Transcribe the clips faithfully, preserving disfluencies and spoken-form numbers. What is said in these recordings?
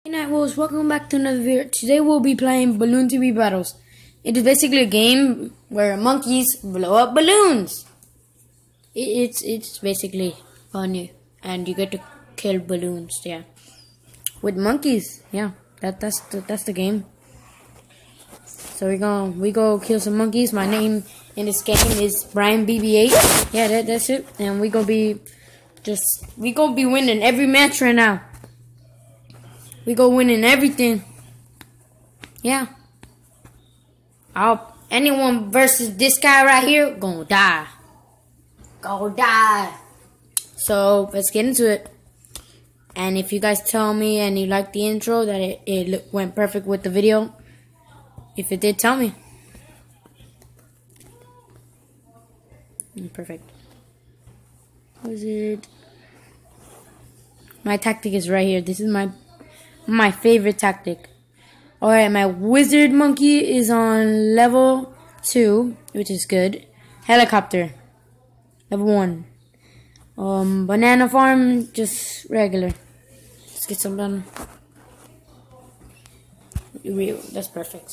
Hey Night Wolves, welcome back to another video. Today we'll be playing Balloon T V Battles. It is basically a game where monkeys blow up balloons. It's it's basically funny, and you get to kill balloons. Yeah, with monkeys. Yeah, that that's the, that's the game. So we go we go kill some monkeys. My name in this game is Brian B B eight. Yeah, that that's it. And we gonna be just we gonna be winning every match right now. We go winning everything. Yeah. I'll, anyone versus this guy right here, gonna die. Gonna die. So, let's get into it. And if you guys tell me and you like the intro, that it, it went perfect with the video. If it did, tell me. Perfect. Wizard. My tactic is right here. This is my... my favorite tactic. Alright, my wizard monkey is on level two, which is good. Helicopter, level one. Um, banana farm, just regular. Let's get some done. Real, that's perfect.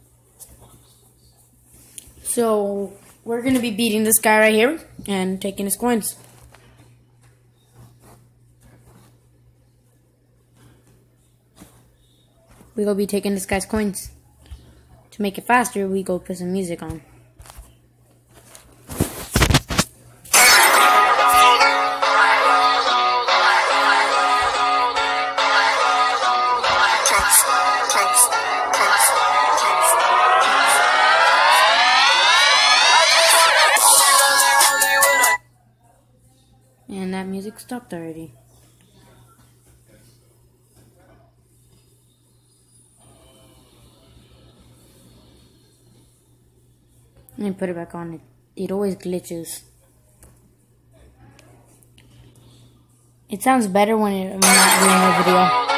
So, we're gonna be beating this guy right here and taking his coins. We go be taking this guy's coins. To make it faster, we go put some music on. And that music stopped already. Let me put it back on. It, it always glitches. It sounds better when it, I'm not doing a video.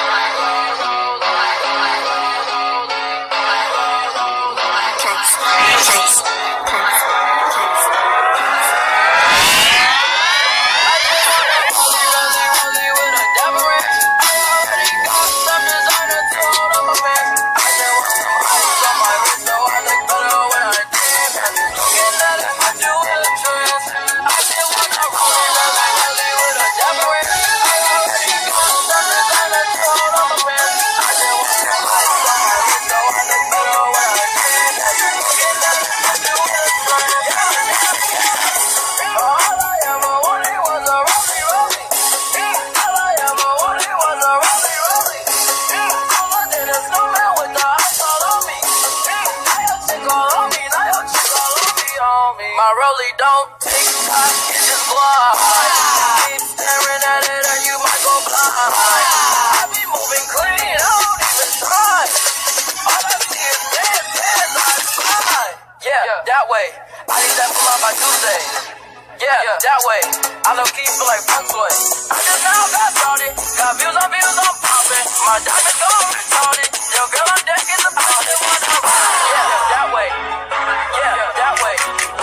My rollie don't take time, it's just blind. Keep staring at it or you might go blind. I be moving clean, I don't even try. All I see is dead pants, I fly. Yeah, yeah, that way. I need that pull out my Tuesday. Yeah, yeah, that way. I low key feel like Funk Floyd. I just now got started. Got views on views, I'm popping. My diamond gone retarded. Your girl on deck is a pounded one. Yeah, that way. Yeah, that way.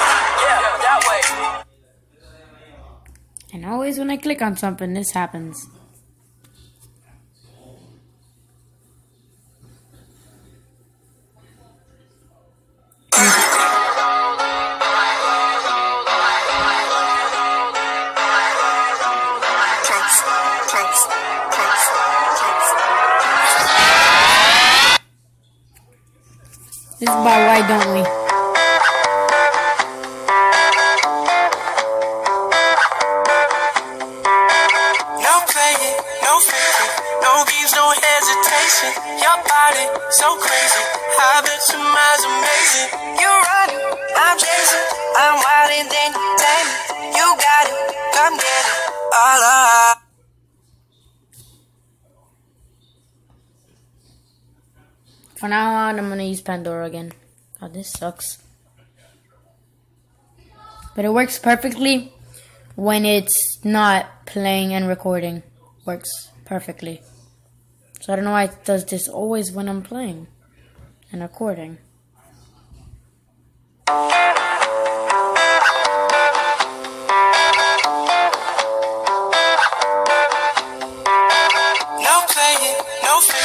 And always when I click on something, this happens. This is by Why Don't We? No games, no hesitation. Your body so crazy. I bet your mind's amazing. You running, I'm chasing. I'm wildin' then you tame it. You got it, come get it. All up. For now on, I'm gonna use Pandora again. Oh, this sucks. But it works perfectly when it's not playing and recording. Works perfectly. So I don't know why it does this always when I'm playing and recording. No playing, no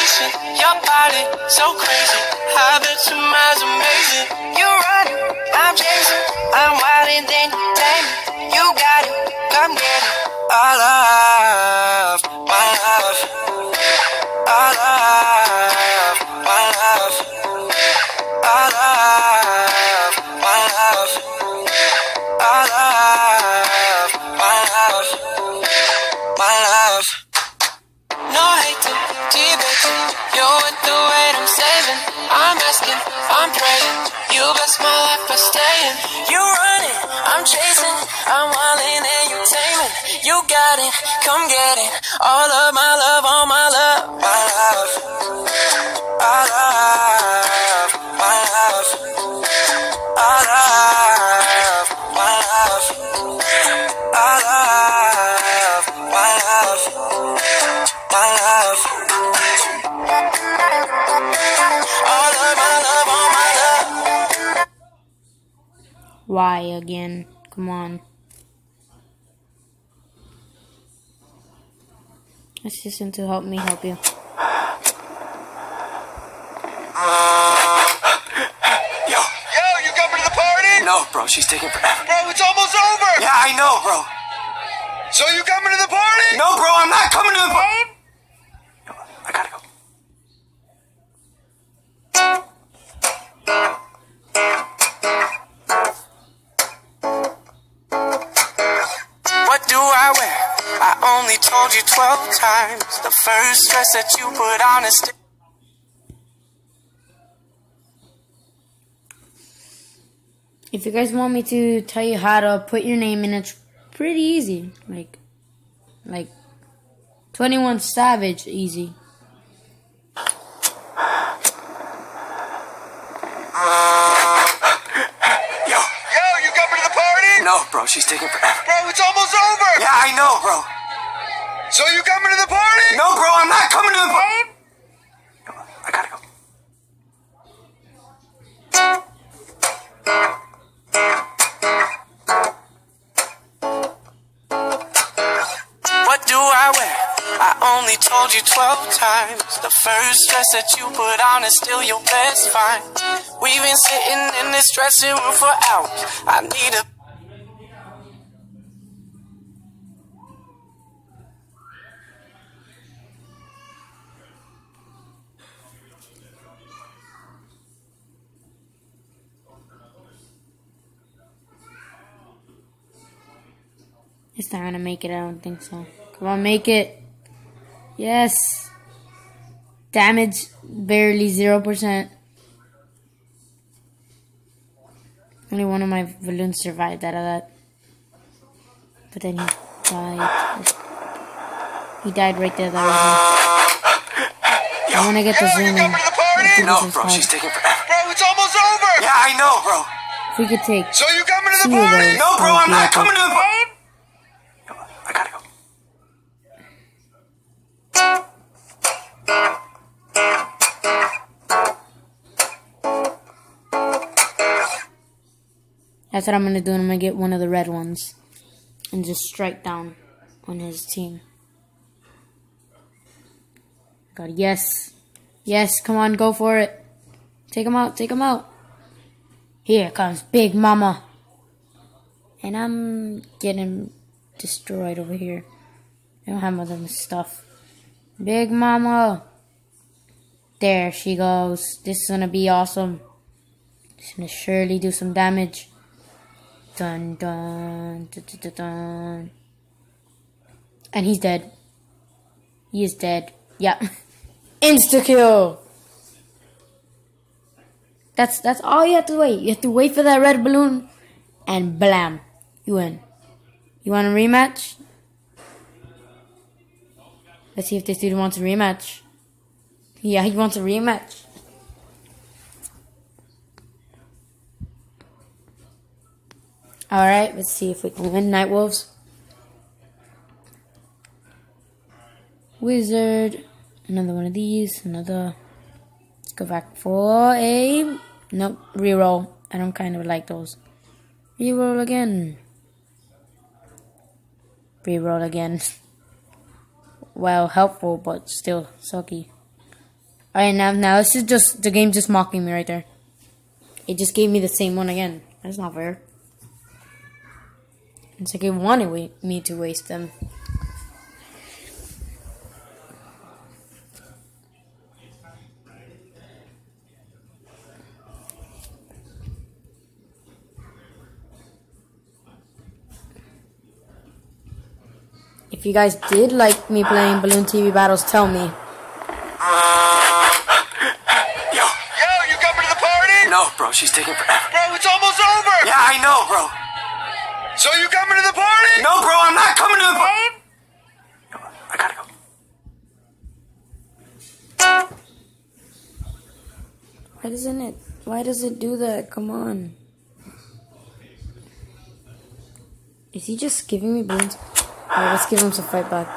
chasing your body, so crazy. I bet your mind's amazing. You run, I'm chasing. I'm wildin', then you tame it. You got it, come get it. I love my love. I love my love. I love my love. I love my love. My love. No hating, debating. You're with the weight I'm saving. I'm asking, I'm praying. You bless my life by staying. You running, I'm chasing. I'm wildin' and you taming. You got it, come get it. All of my love, all my love. My love. I love my love. I love my love. I love my love. My love. All of my love, all my love. Why again? Come on. Let's listen to Help Me Help You. Yo. Yo, you coming to the party? No, bro, she's taking forever. Bro, it's almost over. Yeah, I know, bro. So you coming to the party? No, bro, I'm not coming to the party. I gotta go. What do I wear? I only told you twelve times. The first dress that you put on is still. If you guys want me to tell you how to put your name in, it's pretty easy. Like, like twenty-one Savage, easy. Yo. Yo, you coming to the party? No, bro, she's taking forever. Bro, it's almost over. Yeah, I know, bro. So you coming to the party? No, bro, I'm not coming to the party. I gotta go. What do I wear? I only told you twelve times. The first dress that you put on is still your best find. We've been sitting in this dressing room for hours. I need a. It's not gonna make it, I don't think so. Come on, make it. Yes. Damage, barely zero percent. Only one of my balloons survived out of that. But then he died. He died right there. That was him. I wanna get the zoom in. No, bro, she's taking forever. Bro, it's almost over. Yeah, I know, bro. If we could take. So you coming to the party? No, bro, I'm not coming to the party. I gotta go. That's what I'm gonna do. I'm gonna get one of the red ones and just strike down on his team. God, yes. Yes, come on, go for it. Take him out, take him out. Here comes Big Mama. And I'm getting destroyed over here. I don't have much of this stuff. Big Mama. There she goes. This is gonna be awesome. It's gonna surely do some damage. Dun dun dun dun dun dun. And he's dead. He is dead. Yeah. Insta kill. That's that's all you have to wait. You have to wait for that red balloon, and blam, you win. You want a rematch? Let's see if this dude wants a rematch. Yeah, he wants a rematch. Alright, let's see if we can win. Night Wolves. Wizard. Another one of these. Another. Let's go back for a... Nope, reroll. I don't kind of like those. Reroll again. Reroll again. Well, helpful, but still sucky. Alright, now, now this is just, the game's just mocking me right there. It just gave me the same one again. That's not fair. It's like it wanted me to waste them. If you guys did like me playing Balloon T V Battles, tell me. No, bro, she's taking forever. Bro, it's almost over! Yeah, I know, bro. So you coming to the party? No, bro, I'm not coming to the party. No, I gotta go. Why doesn't it? Why does it do that? Come on. Is he just giving me balloons? Alright, let's give him some fight back.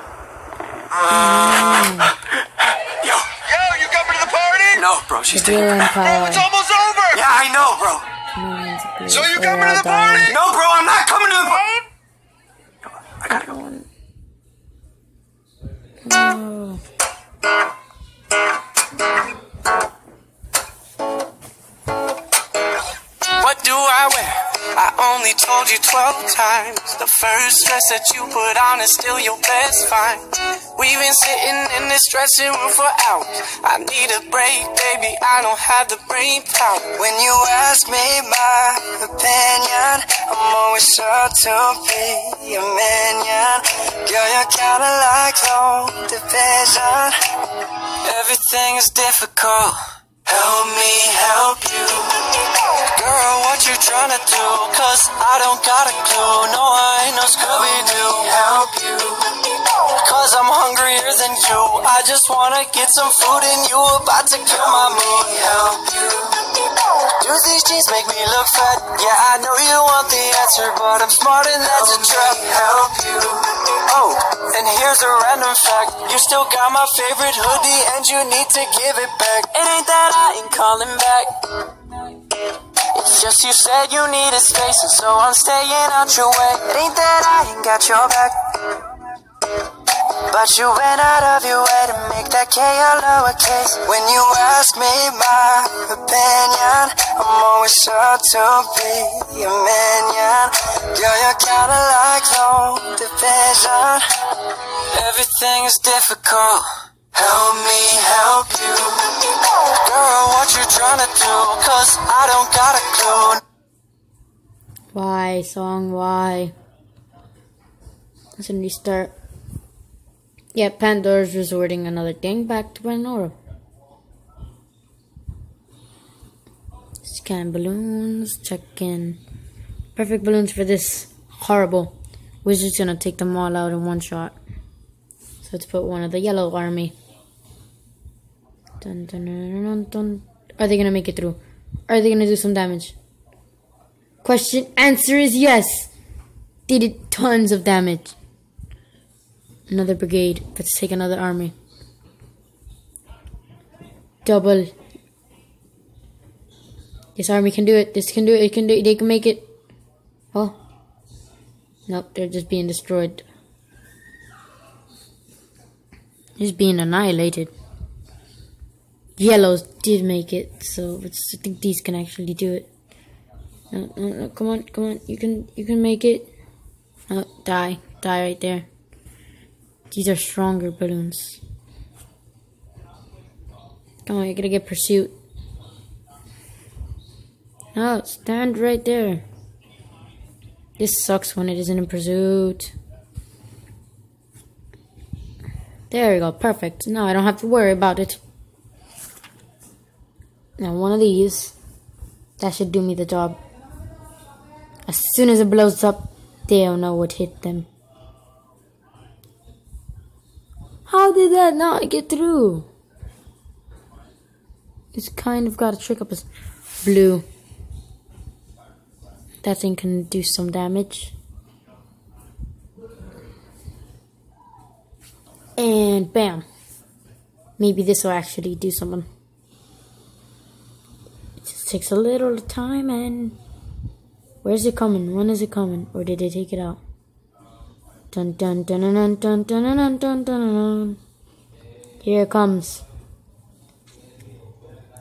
Mm. Yo, yo, you coming to the party? No, bro, she's taking forever. Bro, it's almost over! Yeah, I know, bro. Mm, so you coming to the party? No, bro, I'm not coming to the party. No, I gotta go. Oh. What do I wear? I only told you twelve times. The first dress that you put on is still your best find. We've been sitting in this dressing room for hours. I need a break, baby, I don't have the brain power. When you ask me my opinion, I'm always sure to be a minion. Girl, you're kinda like low division. Everything is difficult. Help me help you. Girl, what you tryna do? Cause I don't got a clue. No, I ain't no Scooby-Doo. Help you. Cause I'm hungrier than you. I just wanna get some food and you about to kill my mood. Help you. Do these jeans make me look fat? Yeah, I know you want the answer, but I'm smart and that's a trap. Help you. Oh, and here's a random fact. You still got my favorite hoodie and you need to give it back. It ain't that I ain't calling back. It's just you said you needed space, and so I'm staying out your way. It ain't that I ain't got your back, but you went out of your way to make that K a lowercase. When you ask me my opinion, I'm always sure to be a minion. Girl, you're kinda like low division. Everything is difficult. Help me help you. Girl, what you tryna do? Cause I don't got a clue. Why, song, why? Let's restart. Yeah, Pandora's resorting another thing back to Pandora. Scan balloons, check in. Perfect balloons for this horrible. Wizard's gonna take them all out in one shot. So let's put one of the yellow army. Dun, dun, dun, dun, dun. Are they gonna make it through? Are they gonna do some damage? Question answer is yes. They did tons of damage. Another brigade. Let's take another army. Double. This army can do it. This can do it. It can do it. They can make it. Oh. Nope, they're just being destroyed. Just being annihilated. Yellows did make it, so it's, I think these can actually do it. No, no, no, come on, come on, you can, you can make it. Oh, die, die right there. These are stronger balloons. Come on, you're gonna get pursuit. No, stand right there. This sucks when it isn't in pursuit. There we go, perfect. Now I don't have to worry about it. Now one of these, that should do me the job. As soon as it blows up, they'll know what hit them. How did that not get through? It's kind of got a trick up his blue. That thing can do some damage. And bam. Maybe this will actually do something. It just takes a little time and... Where's it coming? When is it coming? Or did they take it out? Dun dun dun dun dun dun dun dun dun dun dun. Here it comes.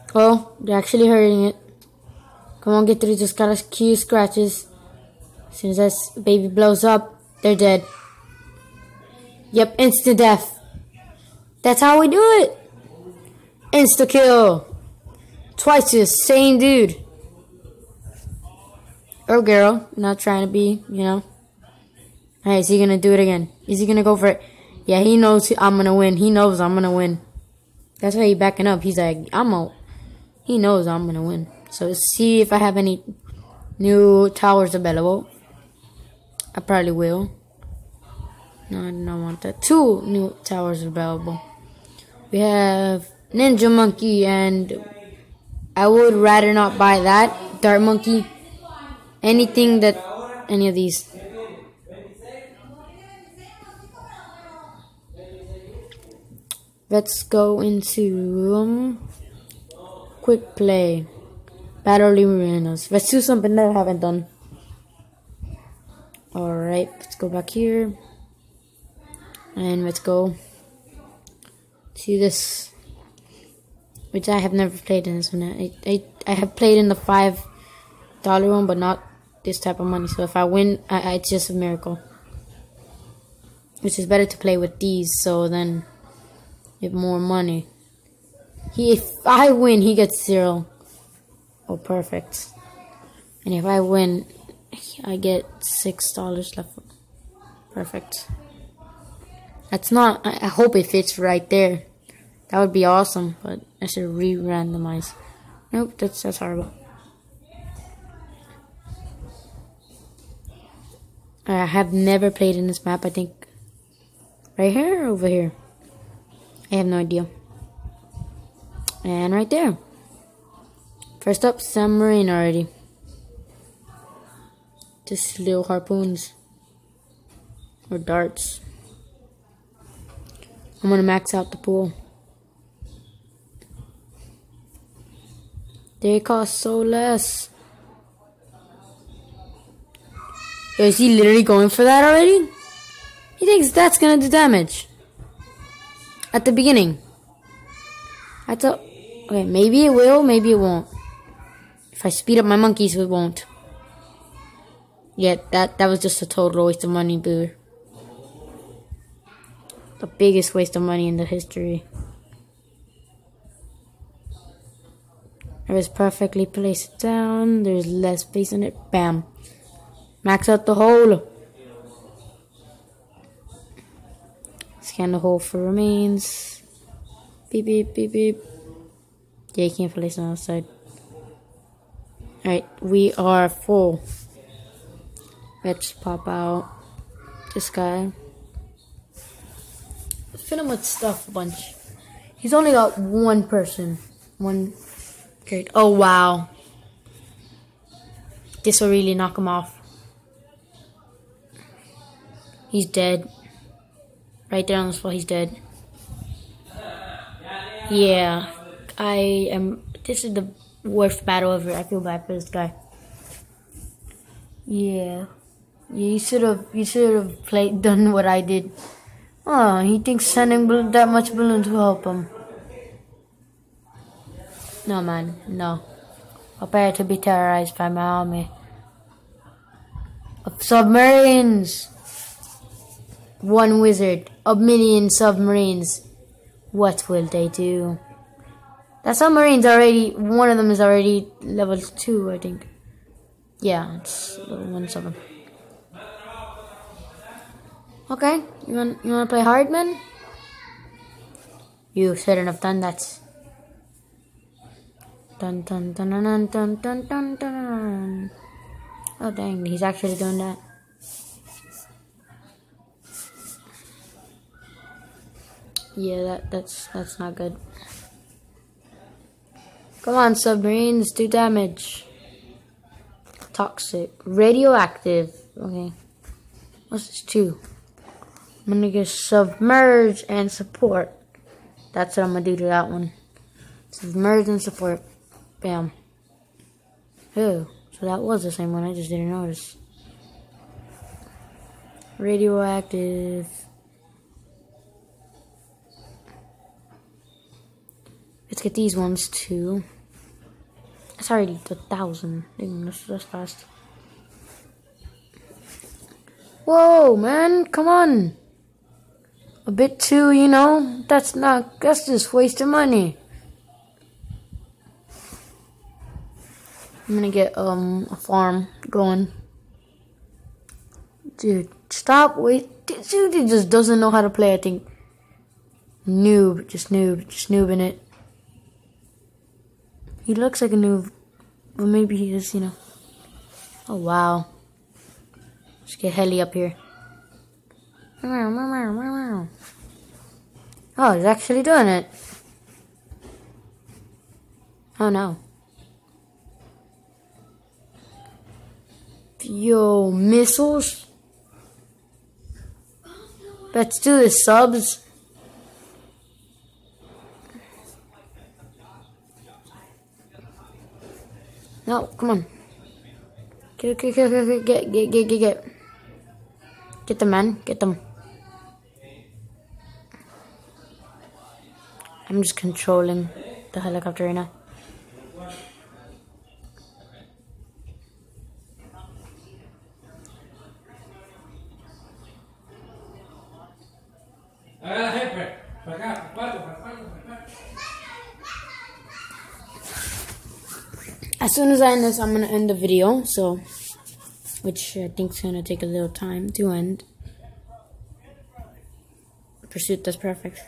Oh, they're actually hurting it. Come on, get through. Just got a few scratches. As soon as that baby blows up, they're dead. Yep, instant death. That's how we do it. Insta kill. Twice to the same dude. Or girl. Not trying to be, you know. Hey, is he gonna do it again? Is he gonna go for it? Yeah, he knows I'm gonna win. He knows I'm gonna win. That's why he's backing up. He's like, I'm a. He knows I'm gonna win. So let's see if I have any new towers available. I probably will. No, I don't want that. Two new towers available. We have Ninja Monkey, and I would rather not buy that. Dart Monkey. Anything that, any of these. Let's go into um, quick play. Battle arenas. Let's do something that I haven't done. Alright, let's go back here. And let's go to this. Which I have never played in this one. I, I, I have played in the five dollar one, but not this type of money. So if I win, I, I, it's just a miracle. Which is better to play with these, so then get more money. He, if I win, he gets zero. Oh, perfect. And if I win, I get six dollars left. Perfect. That's not. I, I hope it fits right there. That would be awesome, but I should re-randomize. Nope, that's that's horrible. I have never played in this map. I think right here or over here. I have no idea. And right there. First up, submarine already. Just little harpoons. Or darts. I'm gonna max out the pool. They cost so less. Yo, is he literally going for that already? He thinks that's gonna do damage. At the beginning. I thought, okay, maybe it will, maybe it won't. If I speed up my monkeys, it won't. Yeah, that, that was just a total waste of money, boo. The biggest waste of money in the history. I was perfectly placed down. There's less space in it. Bam. Max out the hole. Scan the hole for remains. Beep, beep, beep, beep. Yeah, you can't place on the outside. Alright, we are full. Let's pop out this guy. Fill him with stuff a bunch. He's only got one person. One. Great. Oh, wow. This will really knock him off. He's dead. Right there on the spot, he's dead. Yeah. I am. This is the worst battle ever. I feel bad for this guy. Yeah. You should have. You should have played. Done what I did. Oh, he thinks sending that much balloons will help him. No, man. No. Prepare to be terrorized by my army of submarines. One wizard. A million submarines. What will they do? That submarine's already. One of them is already level two, I think. Yeah, it's level one seven. Okay, you want you want to play hard, man? You shouldn't have done that. Dun dun dun dun dun dun dun dun. Oh dang, he's actually doing that. Yeah, that that's that's not good. Come on, submarines, do damage. Toxic, radioactive. Okay, what's this two? I'm gonna get submerge and support. That's what I'm gonna do to that one. Submerge and support. Bam. Oh, so that was the same one. I just didn't notice. Radioactive. Let's get these ones too. Sorry, the thousand. That's, that's fast. Whoa, man, come on. A bit too, you know, that's not, that's just wasting money. I'm gonna get um a farm going. Dude, stop, wait. Dude, he just doesn't know how to play, I think. Noob, just noob, just noobing it. He looks like a noob, but maybe he is, you know. Oh, wow. Let's get Heli up here. Oh, he's actually doing it. Oh, no. Yo, missiles. Let's do the subs. No, come on. Get, get, get, get, get, get, get, get, get. Get them, man. Get them. I'm just controlling the helicopter right now. As soon as I end this, I'm gonna end the video, so which I think is gonna take a little time to end. Pursuit, that's perfect.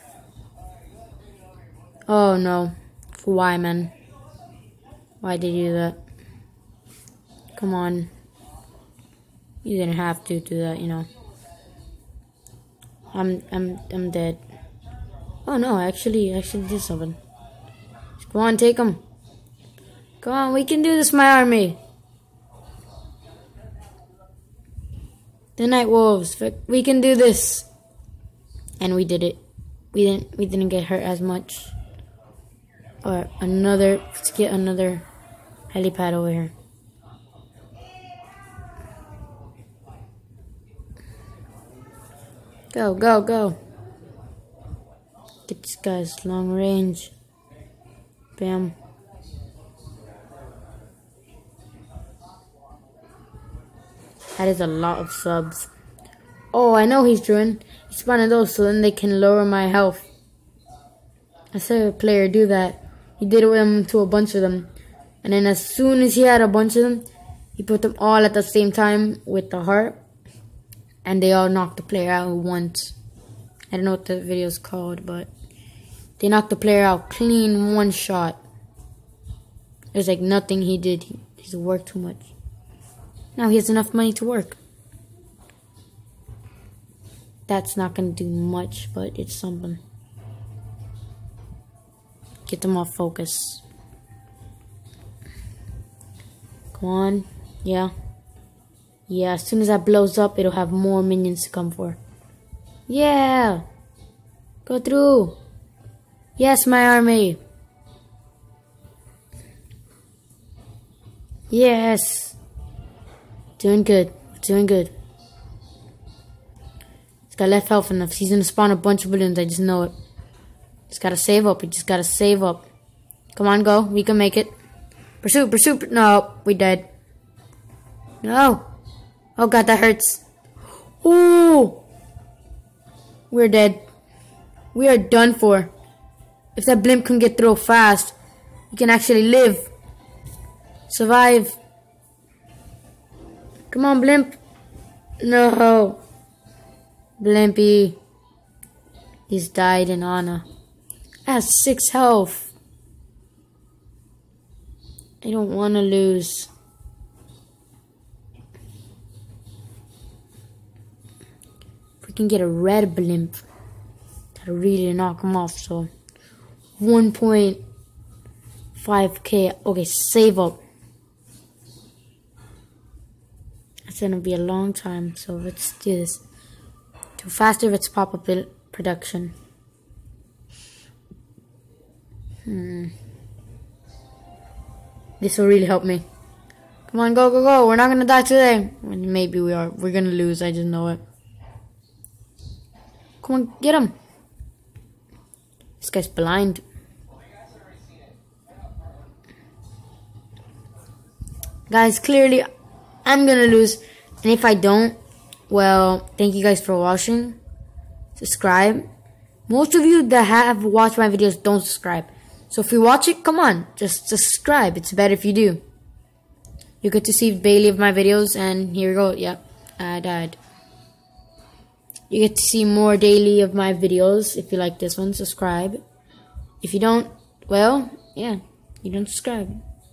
Oh no. Why, man? Why did you do that? Come on. You didn't have to do that, you know. I'm I'm I'm dead. Oh no, I actually actually did something. Go on, take him. Come on, we can do this, my army. The Night Wolves, we can do this. And we did it. We didn't we didn't get hurt as much. Or another, let's get another helipad over here. Go, go, go. Get this guy's long range. Bam. That is a lot of subs. Oh, I know he's doing. He's one of those so then they can lower my health. I saw a player do that. He did it with him to a bunch of them. And then as soon as he had a bunch of them, he put them all at the same time with the heart. And they all knocked the player out once. I don't know what the video is called, but they knocked the player out clean one shot. It was like nothing he did. He just worked too much. Now he has enough money to work. That's not going to do much, but it's something. Get them off focus. Come on. Yeah. Yeah, as soon as that blows up, it'll have more minions to come for. Yeah. Go through. Yes, my army. Yes. Doing good. Doing good. It's got left health enough. He's gonna spawn a bunch of balloons. I just know it. Just gotta save up. We just gotta save up. Come on, go. We can make it. Pursue, pursue. No, we dead. No. Oh god, that hurts. Ooh. We're dead. We are done for. If that blimp can get through fast, we can actually live. Survive. Come on, blimp. No. Blimpy. He's died in honor. I have six health. I don't want to lose. If we can get a red blimp, that'll really knock him off. So, one point five K. Okay, save up. It's gonna be a long time, so let's do this. Too faster if it's pop-up production. Hmm. This will really help me. Come on, go, go, go. We're not gonna die today. Maybe we are. We're gonna lose. I just know it. Come on, get him. This guy's blind. Guys, clearly I'm gonna lose. And if I don't, well, thank you guys for watching. Subscribe. Most of you that have watched my videos don't subscribe. So if you watch it, come on, just subscribe. It's better if you do. You get to see daily of my videos, and here we go. Yep, I died. You get to see more daily of my videos. If you like this one, subscribe. If you don't, well, yeah, you don't subscribe.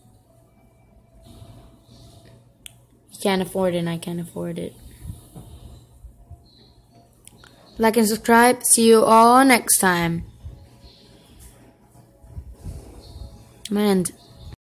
You can't afford it, and I can't afford it. Like and subscribe. See you all next time. Man.